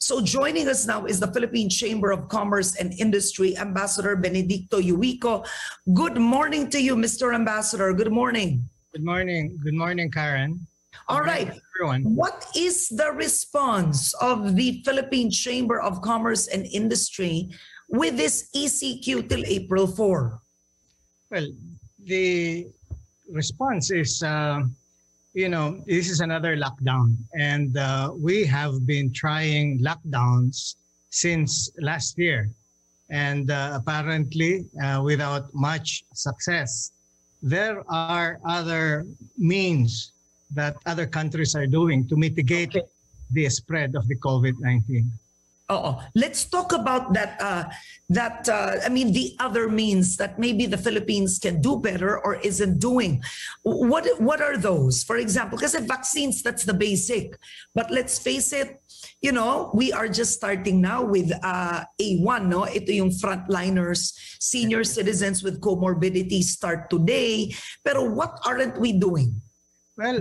So joining us now is the Philippine Chamber of Commerce and Industry, Ambassador Benedicto Yujuico. Good morning to you, Mr. Ambassador. Good morning. Good morning. Good morning, Karen. All right. Everyone. What is the response of the Philippine Chamber of Commerce and Industry with this ECQ till April 4? Well, the response is, this is another lockdown. And we have been trying lockdowns since last year. And apparently without much success. There are other means that other countries are doing to mitigate the spread of the COVID-19. Let's talk about that. The other means that maybe the Philippines can do better or isn't doing. What are those? For example, because vaccines, that's the basic. But let's face it, we are just starting now with A1, no? Ito yung frontliners, senior citizens with comorbidities start today. Pero what aren't we doing? Well,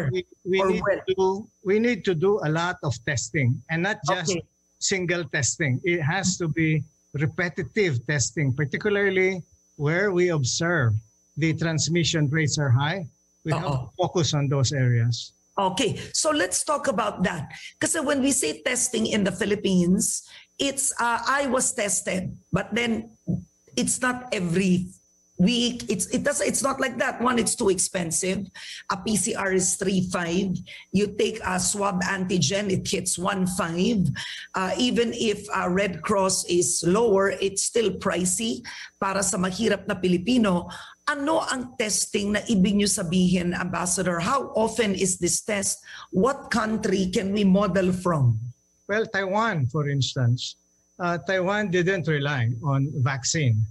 we need to do a lot of testing, and not just single testing. It has to be repetitive testing, particularly where we observe the transmission rates are high. We have to focus on those areas. Okay, so let's talk about that. Because when we say testing in the Philippines, it's I was tested, but then it's not every week. It's not like that. One, it's too expensive. A PCR is 3.5. You take a swab antigen, it hits 1.5. Even if Red Cross is lower, it's still pricey para sa mahirap na Pilipino. Ano ang testing na ibig nyo sabihin, Ambassador? How often is this test? What country can we model from? Well, Taiwan, for instance. Taiwan didn't rely on vaccine.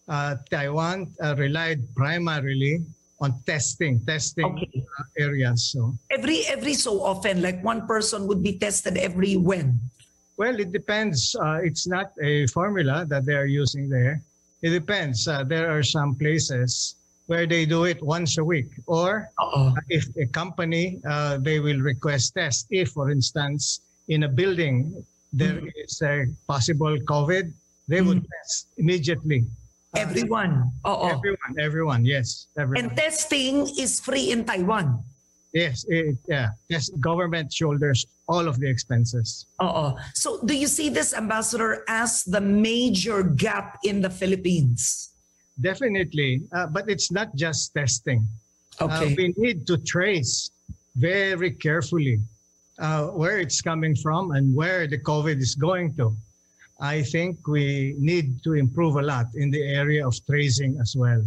Taiwan relied primarily on testing areas. So every so often, like one person would be tested every when? Well, it depends. It's not a formula that they are using there. It depends. There are some places where they do it once a week, or if a company, they will request tests. If, for instance, in a building there is a possible COVID, they would test immediately. Everyone. Everyone. Yes. Everyone. And testing is free in Taiwan. Yes. Yes. Government shoulders all of the expenses. So do you see this, Ambassador, as the major gap in the Philippines? Definitely. But it's not just testing. We need to trace very carefully where it's coming from and where the COVID is going to. I think we need to improve a lot in the area of tracing as well.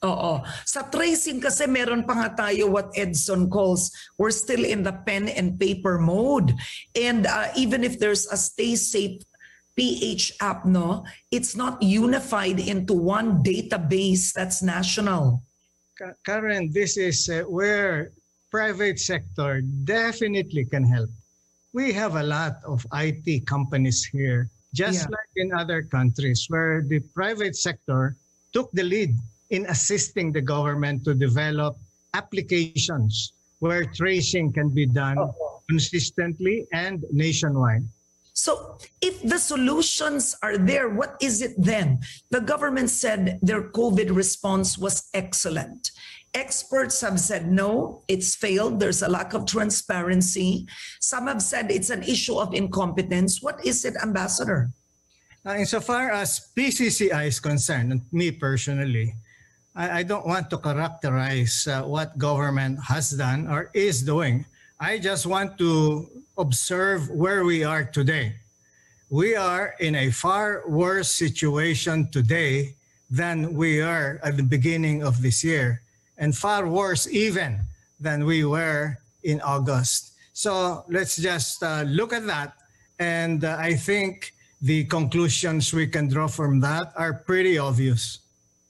Sa tracing kasi meron pa nga tayo what Edson calls, we're still in the pen and paper mode. And even if there's a Stay Safe PH app, no, it's not unified into one database that's national. Karen, this is where private sector definitely can help. We have a lot of IT companies here. Just like in other countries where the private sector took the lead in assisting the government to develop applications where tracing can be done consistently and nationwide. So if the solutions are there, what is it then? The government said their COVID response was excellent. Experts have said, no, it's failed. There's a lack of transparency. Some have said it's an issue of incompetence. What is it, Ambassador? Insofar as PCCI is concerned, and me personally, I don't want to characterize what government has done or is doing. I just want to observe where we are today. We are in a far worse situation today than we are at the beginning of this year, and far worse even than we were in August. So let's just look at that. And I think the conclusions we can draw from that are pretty obvious.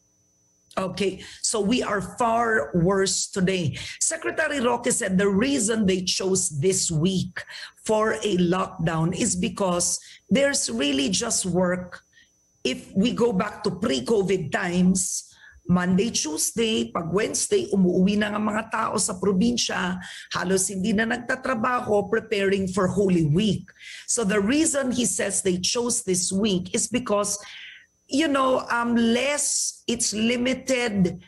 Okay, so we are far worse today. Secretary Roque said the reason they chose this week for a lockdown is because there's really just work. If we go back to pre-COVID times, Monday, Tuesday, pag Wednesday, umuwi na nga mga tao sa probinsya, halos hindi na nagtatrabaho, preparing for Holy Week. So the reason he says they chose this week is because, it's limited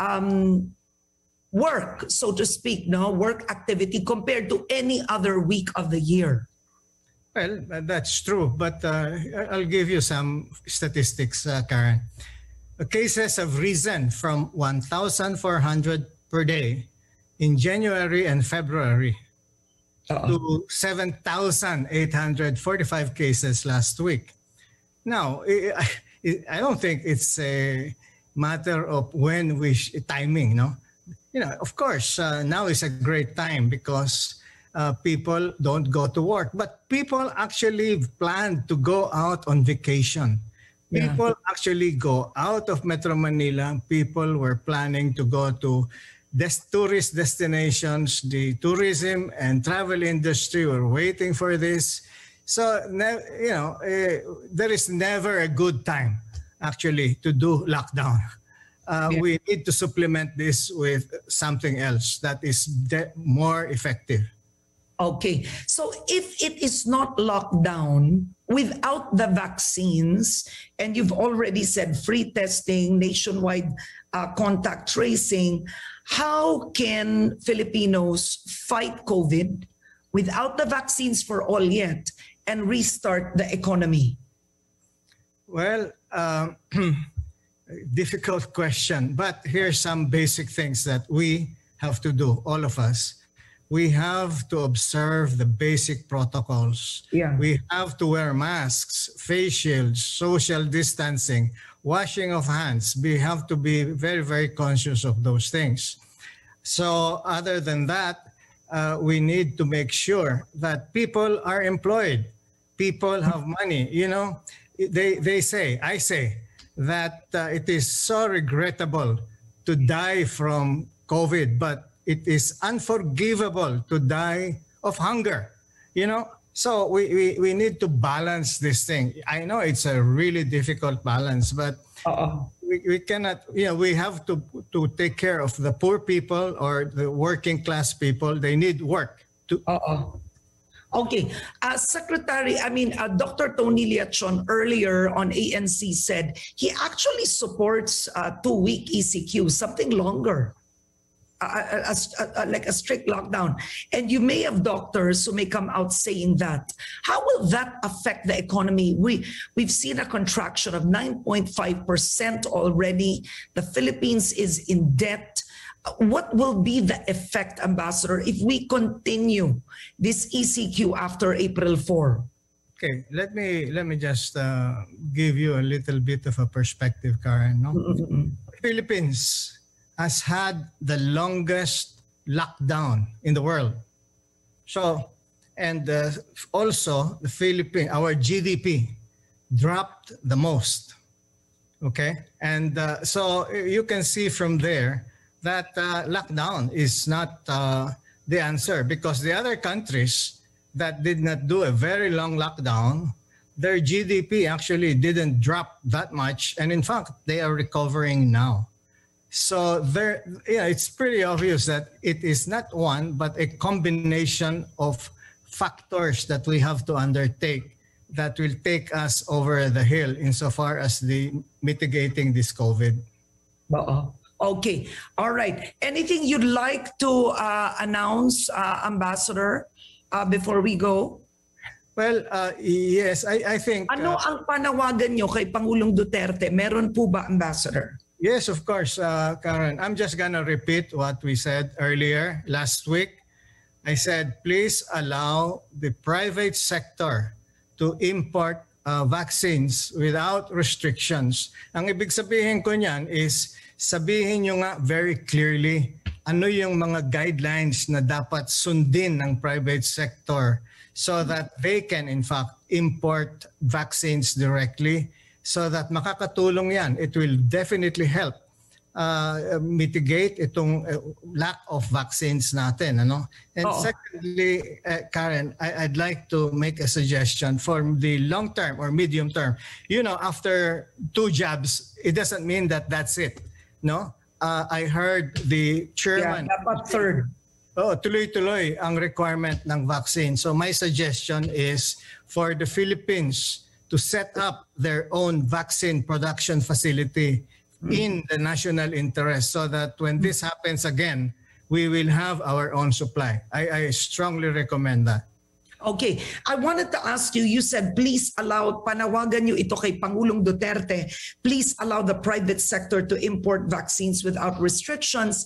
work, so to speak, work activity compared to any other week of the year. Well, that's true, but I'll give you some statistics, Karen. The cases have risen from 1,400 per day in January and February to 7,845 cases last week. Now, I don't think it's a matter of when timing, no? Of course, now is a great time because people don't go to work, but people actually plan to go out on vacation. People actually go out of Metro Manila. People were planning to go to tourist destinations. The tourism and travel industry were waiting for this. So, there is never a good time actually to do lockdown. We need to supplement this with something else that is more effective. Okay, so if it is not locked down without the vaccines, and you've already said free testing, nationwide contact tracing, how can Filipinos fight COVID without the vaccines for all yet and restart the economy? Well, difficult question, but here's some basic things that we have to do, all of us. We have to observe the basic protocols. We have to wear masks, face shields, social distancing, washing of hands. We have to be very, very conscious of those things. So other than that, we need to make sure that people are employed. People have money. I say that it is so regrettable to die from COVID, but it is unforgivable to die of hunger, So we need to balance this thing. I know it's a really difficult balance, but we cannot, we have to take care of the poor people or the working class people. They need work. Okay. Dr. Tony Liachon earlier on ANC said he actually supports 2-week ECQ, something longer. Like a strict lockdown. And you may have doctors who may come out saying that. How will that affect the economy? We've seen a contraction of 9.5% already. The Philippines is in debt. What will be the effect, Ambassador, if we continue this ECQ after April 4? Okay, let me just give you a little bit of a perspective, Karen. The Philippines has had the longest lockdown in the world. So, and also the Philippines, our GDP dropped the most. Okay, and so you can see from there that lockdown is not the answer, because the other countries that did not do a very long lockdown, their GDP actually didn't drop that much, and in fact, they are recovering now. So it's pretty obvious that it is not one, but a combination of factors that we have to undertake that will take us over the hill insofar as the mitigating this COVID. Okay. All right. Anything you'd like to announce, Ambassador, before we go? Well, yes, I think... Ano ang panawagan nyo kay Pangulong Duterte? Meron po ba, Ambassador? Yes, of course, Karen. I'm just going to repeat what we said earlier last week. I said, please allow the private sector to import vaccines without restrictions. Ang ibig sabihin ko niyan is, sabihin nyo nga very clearly ano yung mga guidelines na dapat sundin ng private sector so that they can in fact import vaccines directly, so that makakatulong yan. It will definitely help mitigate itong lack of vaccines natin. Ano? And secondly, Karen, I'd like to make a suggestion for the long term or medium term. You know, after 2 jabs, it doesn't mean that that's it. no? I heard the chairman. Dapat third. Oh, tuloy-tuloy ang requirement ng vaccine. So my suggestion is for the Philippines to set up their own vaccine production facility in the national interest so that when this happens again, we will have our own supply. I strongly recommend that. Okay, I wanted to ask you, you said please allow, panawagan nyo ito kay Pangulong Duterte, please allow the private sector to import vaccines without restrictions.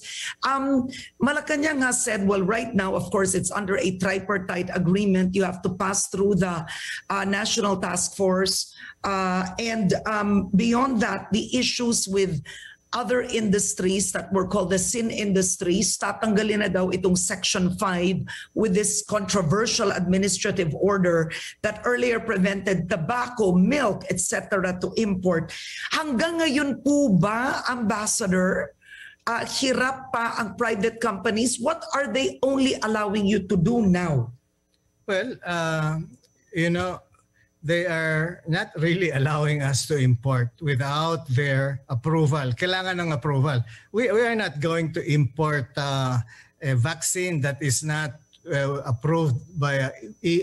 Malacanang has said, well, right now, of course, it's under a tripartite agreement. You have to pass through the National Task Force. And beyond that, the issues with other industries that were called the sin industries, tatanggalin na daw itong Section 5 with this controversial administrative order that earlier prevented tobacco, milk, etc. to import. Hanggang ngayon po ba, Ambassador, hirap pa ang private companies? What are they only allowing you to do now? Well, you know, they are not really allowing us to import without their approval. Kailangan ng approval. We are not going to import a vaccine that is not approved by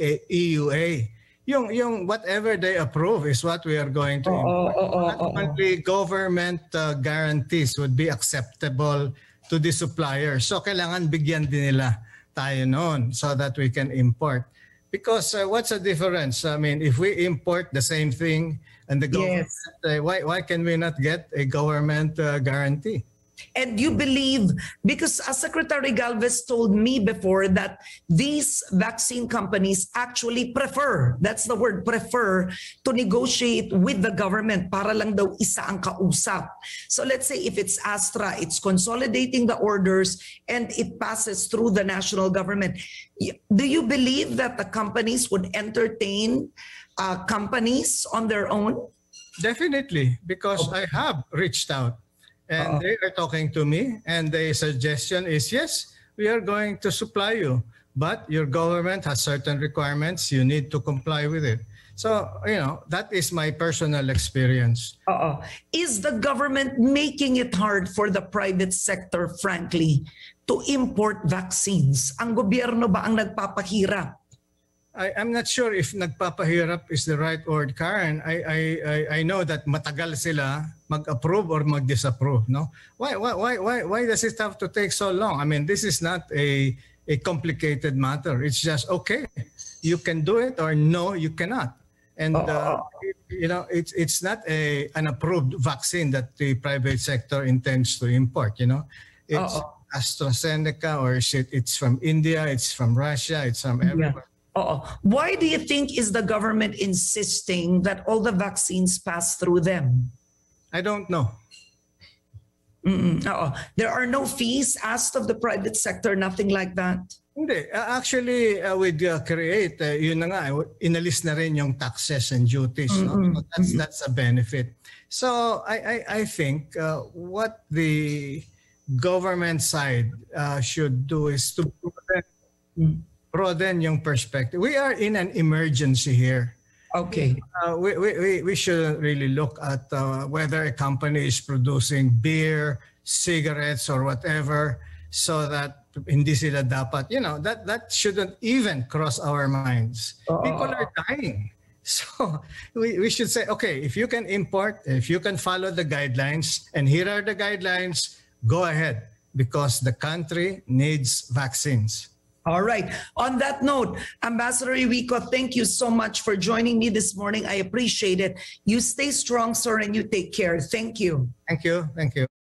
EUA. Yung whatever they approve is what we are going to import. Ultimately, government guarantees would be acceptable to the supplier. So kailangan bigyan din nila tayo noon so that we can import. Because what's the difference? I mean, if we import the same thing and the government, why can we not get a government guarantee? And you believe, because Secretary Galvez told me before that these vaccine companies actually prefer, that's the word, prefer, to negotiate with the government para lang daw isa ang kausap. So let's say if it's Astra, it's consolidating the orders and it passes through the national government. Do you believe that the companies would entertain companies on their own? Definitely, because I have reached out. And they are talking to me, and the suggestion is, yes, we are going to supply you, but your government has certain requirements. You need to comply with it. So, you know, that is my personal experience. Is the government making it hard for the private sector, frankly, to import vaccines? Ang gobyerno ba ang nagpapahirap? I'm not sure if nagpapahirap is the right word, Karen. I know that matagal sila mag-approve or mag-disapprove, no? Why does it have to take so long? I mean, this is not a complicated matter. It's just, okay, you can do it or no, you cannot. And you know, it's not an approved vaccine that the private sector intends to import, you know. It's AstraZeneca, or it's from India, it's from Russia, it's from everywhere. Why do you think is the government insisting that all the vaccines pass through them? I don't know. There are no fees asked of the private sector, nothing like that? Hindi. Actually, we'd create, yun na nga, inalis na rin yung taxes and duties. No? That's a benefit. So I think what the government side should do is to broaden yung perspective. We are in an emergency here. Okay. We should really look at whether a company is producing beer, cigarettes, or whatever, so that hindi sila dapat, you know, that shouldn't even cross our minds. People are dying. So we should say, okay, if you can import, if you can follow the guidelines, and here are the guidelines, go ahead, because the country needs vaccines. All right. On that note, Ambassador Yujuico, thank you so much for joining me this morning. I appreciate it. You stay strong, sir, and you take care. Thank you. Thank you. Thank you.